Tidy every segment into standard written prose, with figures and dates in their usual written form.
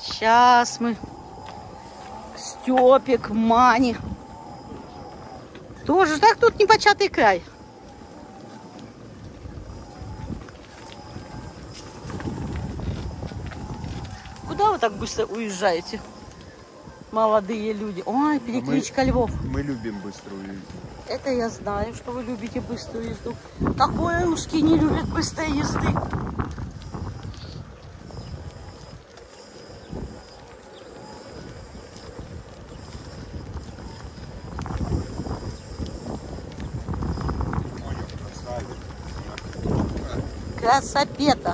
Сейчас мы к Степе, к Мане. Тоже так тут непочатый край. Куда вы так быстро уезжаете, молодые люди? Ой, перекличка львов. Мы любим быструю езду. Это я знаю, что вы любите быструю езду. Какой русский не любит быстрой езды? Красопета.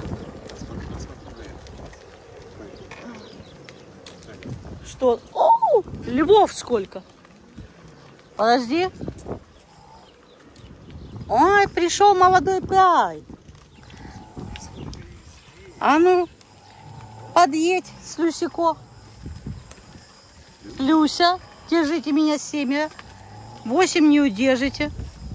Что? О, львов сколько? Подожди. Ой, пришел молодой прайд. А ну, подъедь с Люсико. Люся, держите меня 7. 8 не удержите.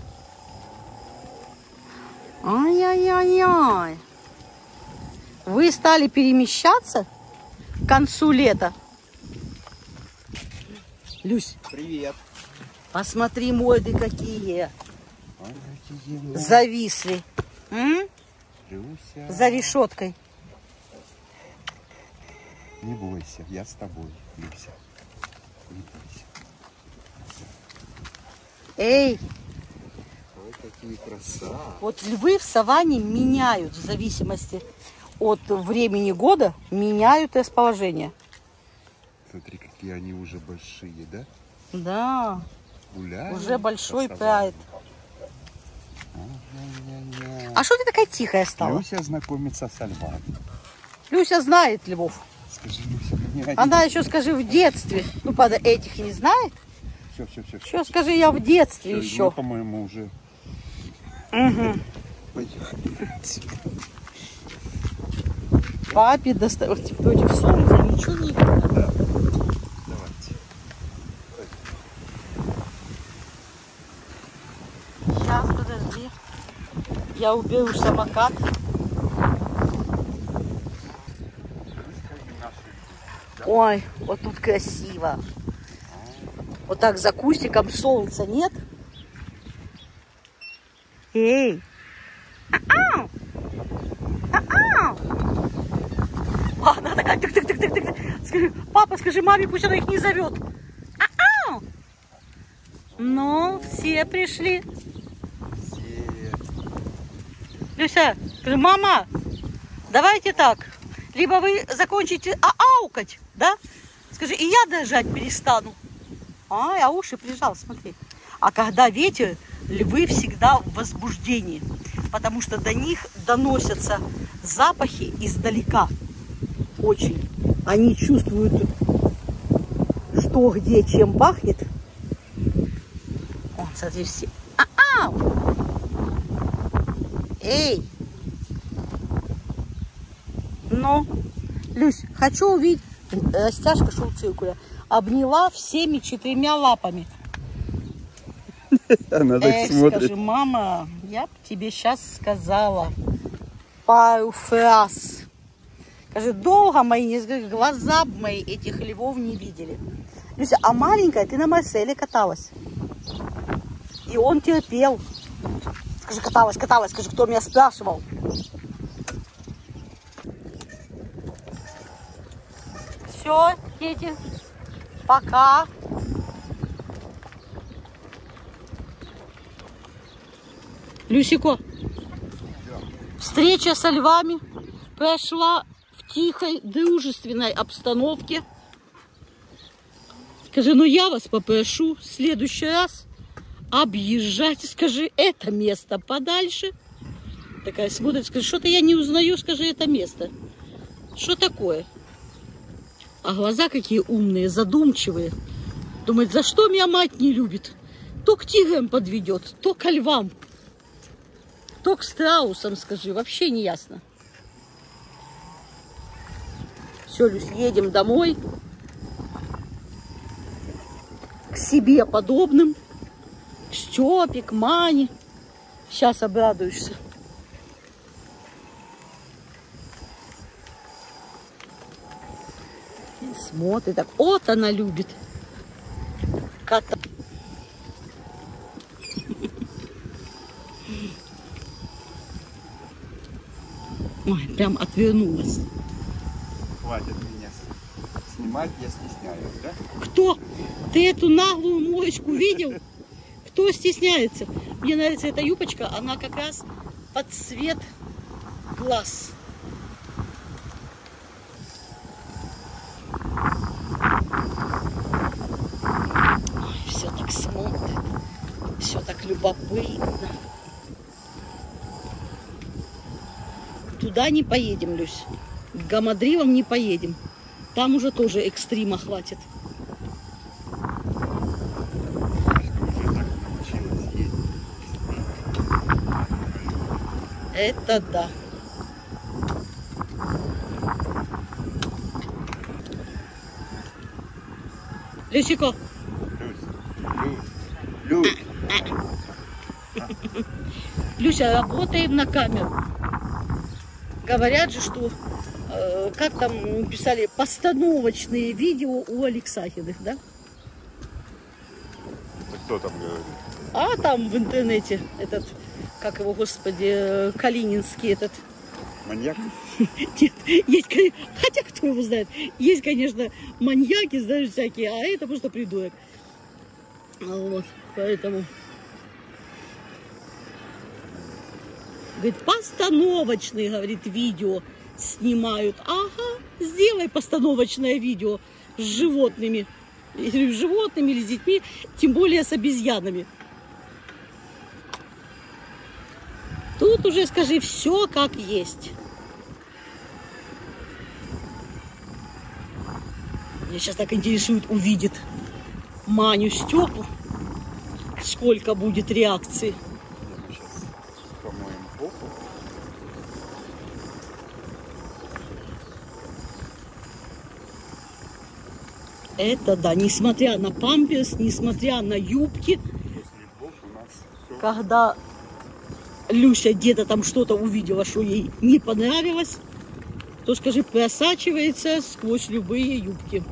Ай-яй-яй-яй. Вы стали перемещаться к концу лета? Люсь. Привет. Посмотри, морды какие. Ой, какие зависли. Люся. За решеткой. Не бойся, я с тобой, Люся. Не бойся. Эй. Ой, какие краса. Вот львы в саванне меняют в зависимости от времени года, меняют расположение. Смотри, какие они уже большие, да? Да. Гуляют. Уже большой прайд. Ай-яй-яй-яй. А что ты такая тихая стала? Люся знакомится со львами. Люся знает львов. Скажи, Люся, мне один... Она еще, скажи, в детстве. Ну, правда, этих не знает. Все. Еще скажи, я в детстве Всё, еще. мы, по-моему, уже... Угу. Папе доставать против солнца ничего не видно. Да. Давайте. Сейчас, подожди. Я уберу самокат. Ой, вот тут красиво. Вот так за кустиком солнца нет. Эй! А-ау! А-ау! А, она такая тык-тык-тык-тык-тык. Скажи, папа, скажи маме, пусть она их не зовет. А-ау! Ну, все пришли. Люся, скажи, мама, давайте так. Либо вы закончите аукать, да? Скажи, и я дрожать перестану. Ай, а уши прижал, смотри. А когда ветер, львы всегда в возбуждении, потому что до них доносятся запахи издалека. Очень. Они чувствуют, что где чем пахнет. О, смотри, все. А-ау! Эй! Ну, Люсь, хочу увидеть. Растяжка шоу-циркуля обняла всеми 4 лапами. Она так смотрит. Скажи, мама, я бы тебе сейчас сказала пару фраз. Скажи, долго мои, не скажи, глаза мои этих львов не видели. Люся, а маленькая, ты на Марселе каталась. И он терпел. Скажи, каталась, скажи, кто меня спрашивал. Все, дети, пока. Люсико, встреча со львами прошла в тихой, дружественной обстановке. Скажи, ну я вас попрошу в следующий раз объезжать, скажи, это место подальше. Такая смотрит, скажи, что-то я не узнаю, скажи, это место. Что такое? А глаза какие умные, задумчивые. Думает, за что меня мать не любит? То к тиграм подведет, то ко львам. То к страусам, скажи, вообще не ясно. Все, Люсь, едем домой. К себе подобным. К Степе, к Мане. Сейчас обрадуешься. Смотрит так. Вот она любит кота. Ой, прям отвернулась. Хватит меня снимать, я стесняюсь, да? Кто? Ты эту наглую моечку видел? Кто стесняется? Мне нравится эта юбочка, она как раз под цвет глаз. Ой, все так смотрит, все так любопытно. Туда не поедем, Люсь. К Гамадривам не поедем. Там уже тоже экстрима хватит. Это да. Люсико. Люсь. Люся, работаем на камеру. Говорят же, что, как там писали, постановочные видео у Алексахиных, да? Кто там говорит? А там в интернете этот, как его, господи, Калининский этот. Маньяк? Нет, есть, хотя кто его знает, есть, конечно, маньяки, знаешь, всякие, а это просто придурок. Вот, поэтому... Говорит, постановочные, говорит, видео снимают. Ага, сделай постановочное видео с животными. Или с животными, или с детьми, тем более с обезьянами. Тут уже скажи все как есть. Меня сейчас так интересует, увидит Маню Степу, сколько будет реакции. Мы сейчас помоем попу. Это да, несмотря на памперс, несмотря на юбки, После поп у нас все. когда Люся где-то там что-то увидела, что ей не понравилось, то, скажи, просачивается сквозь любые юбки.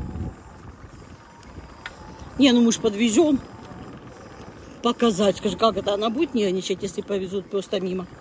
Не, ну мы ж подвезем. Показать, скажи, как это она будет нервничать, если повезут просто мимо.